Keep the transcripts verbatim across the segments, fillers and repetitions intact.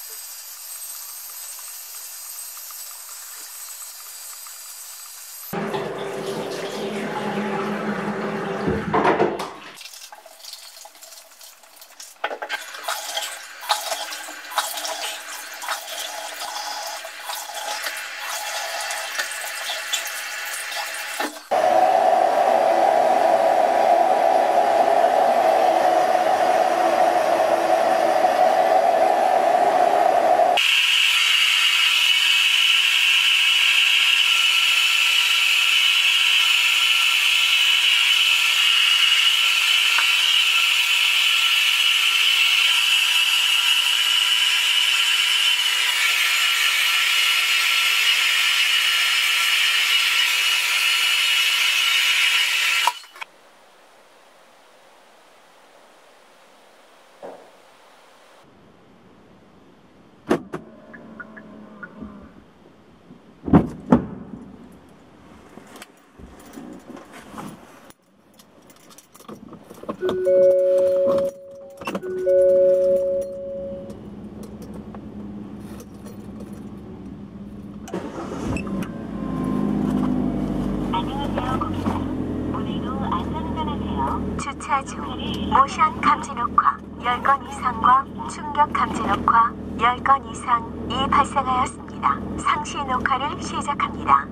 주차 중 모션 감지 녹화 열 건 이상과 충격 감지 녹화 열 건 이상이 발생하였습니다. 상시 녹화를 시작합니다.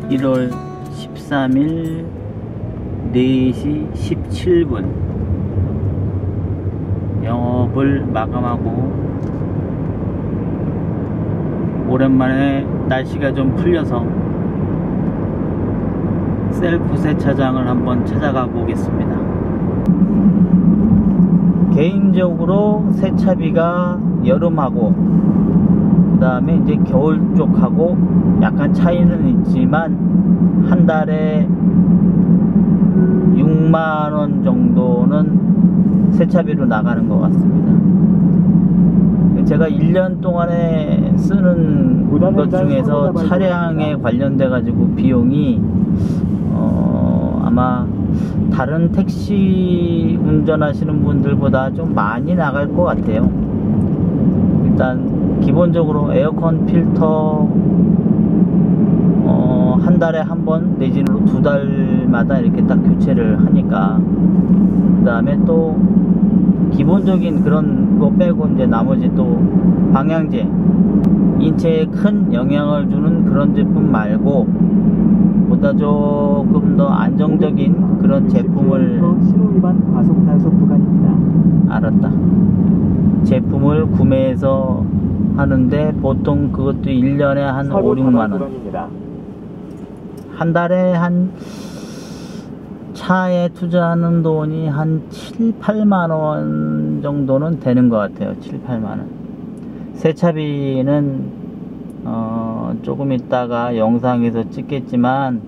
일월 십삼일 네 시 십칠 분 영업을 마감하고, 오랜만에 날씨가 좀 풀려서 셀프 세차장을 한번 찾아가 보겠습니다. 개인적으로 세차비가 여름하고 그 다음에 이제 겨울 쪽하고 약간 차이는 있지만 한 달에 육만 원 정도는 세차비로 나가는 것 같습니다. 제가 일 년 동안에 쓰는 것 중에서 차량에 관련돼 가지고 비용이 어 아마 다른 택시 운전하시는 분들보다 좀 많이 나갈 것 같아요. 일단 기본적으로 에어컨 필터 어, 한 달에 한 번 내지는 두 달마다 이렇게 딱 교체를 하니까, 그 다음에 또 기본적인 그런 거 빼고 이제 나머지 또 방향제, 인체에 큰 영향을 주는 그런 제품 말고 보다 조금 더 안정적인 그런 제품을, 신호위반 과속 단속 구간입니다. 알았다. 제품을 구매해서 하는데 보통 그것도 일 년에 한 오, 육만 원, 한 달에 한 차에 투자하는 돈이 한 칠, 팔만 원 정도는 되는 것 같아요. 칠, 팔만 원. 세차비는 어, 조금 있다가 영상에서 찍겠지만,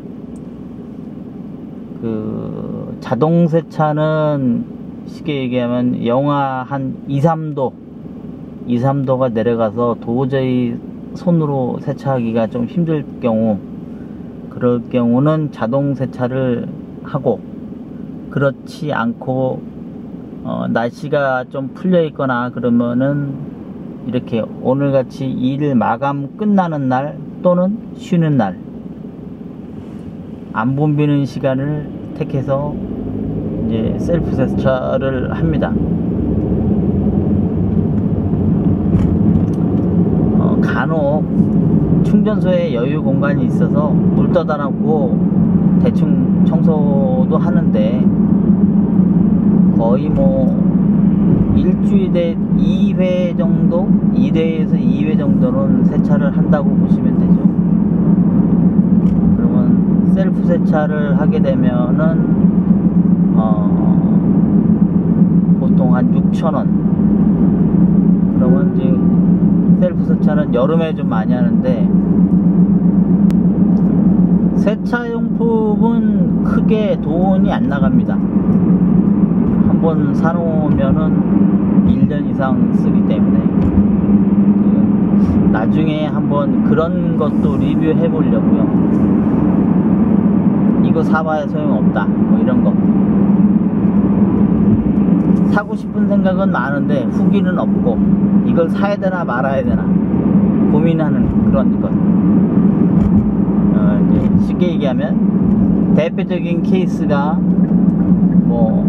그 자동 세차는 쉽게 얘기하면 영하 한 이, 삼 도 이, 삼 도가 내려가서 도저히 손으로 세차하기가 좀 힘들 경우, 그럴 경우는 자동 세차를 하고, 그렇지 않고 어, 날씨가 좀 풀려 있거나 그러면은 이렇게 오늘같이 일 마감 끝나는 날 또는 쉬는 날 안 붐비는 시간을 택해서 이제 셀프 세차를 합니다. 어, 간혹 충전소에 여유 공간이 있어서 물 떠다 놓고 대충 청소도 하는데, 거의 뭐 일주일에 이 회 정도, 일 회에서 이 회 정도는 세차를 한다고 보시면 되죠. 그러면 셀프 세차를 하게 되면은 어, 보통 한 육천 원. 그러면 이제 셀프 세차는 여름에 좀 많이 하는데, 세차용품은 크게 돈이 안 나갑니다. 한번 사놓으면은 일 년 이상 쓰기 때문에, 나중에 한번 그런 것도 리뷰해 보려고요. 이거 사봐야 소용없다, 뭐 이런 거. 사고 싶은 생각은 많은데 후기는 없고, 이걸 사야 되나 말아야 되나 고민하는 그런 것. 어, 이제 쉽게 얘기하면 대표적인 케이스가 뭐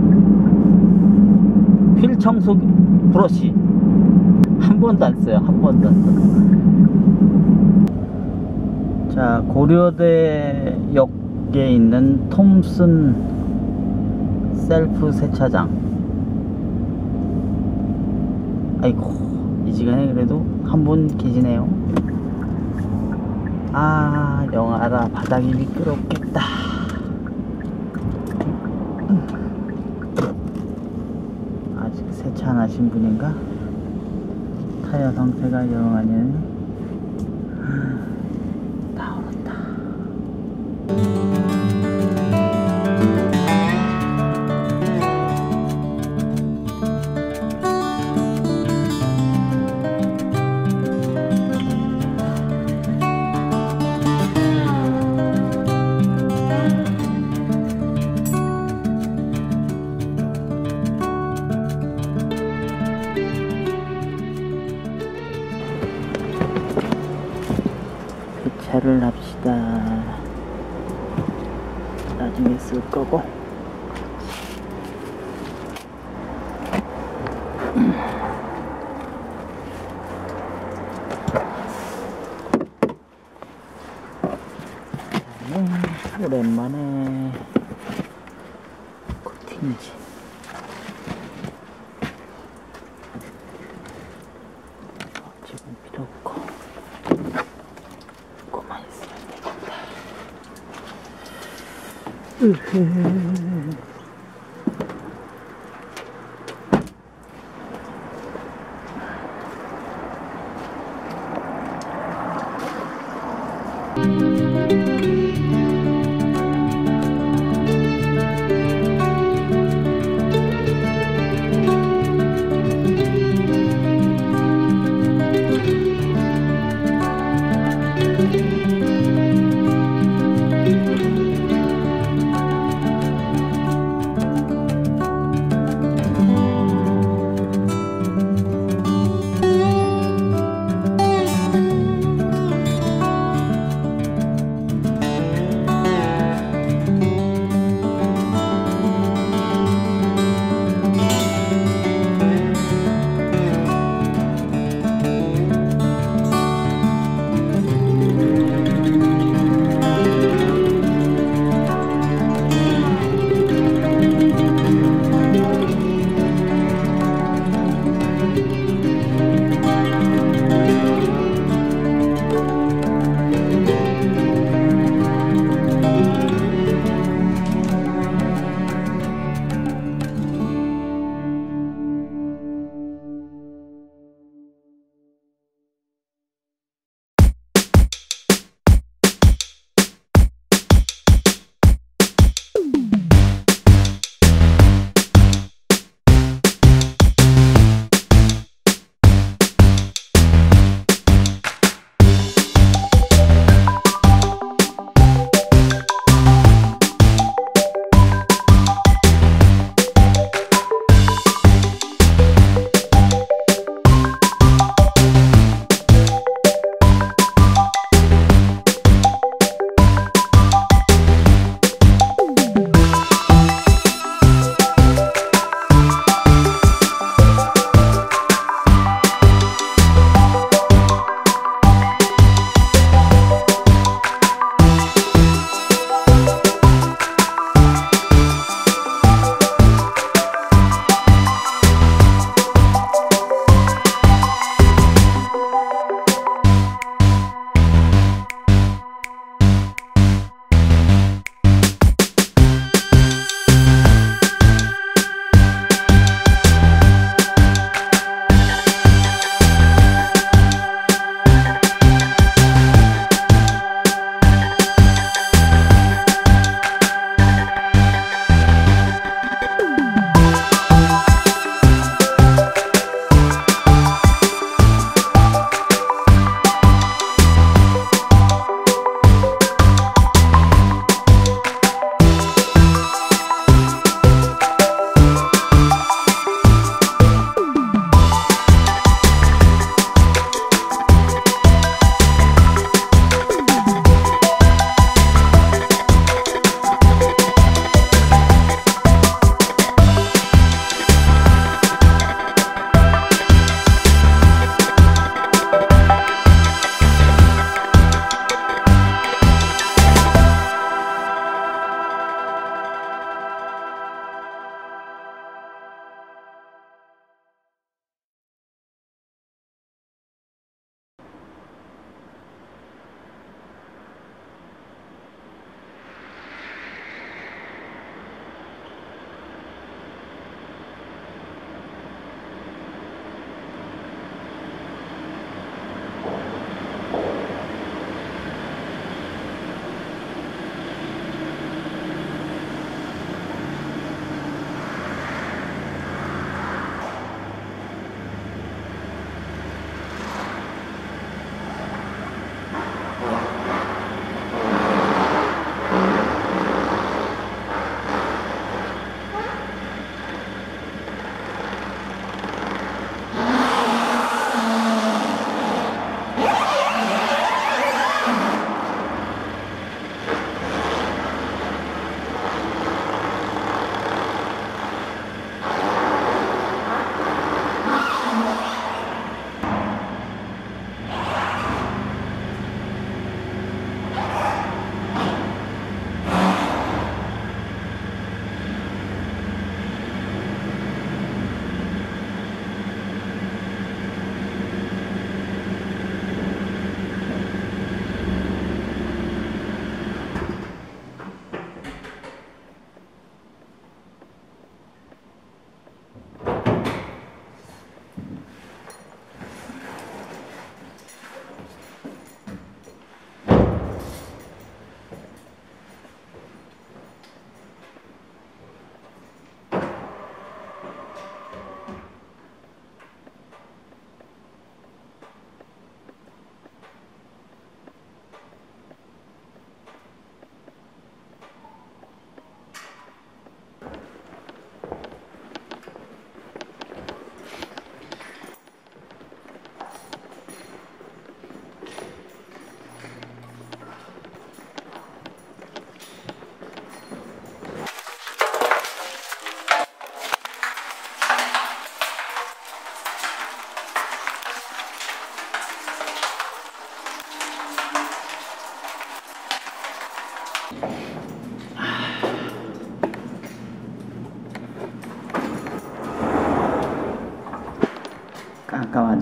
휠 청소 브러쉬 한 번도 안 써요. 한 번도 안 써요. 자, 고려대역에 있는 톰슨 셀프 세차장. 아이고, 이 시간에 그래도 한 분 계시네요. 아, 영하라 바닥이 미끄럽겠다. 아직 세차 안 하신 분인가? 타이어 상태가 영 아니네. 다 얼었다. 세차를 합시다. 나중에 쓸 거고. 음. 오랜만에 코팅지. 지금 필요 없고 이거만 있으면 되겠다. 으흐.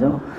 하죠.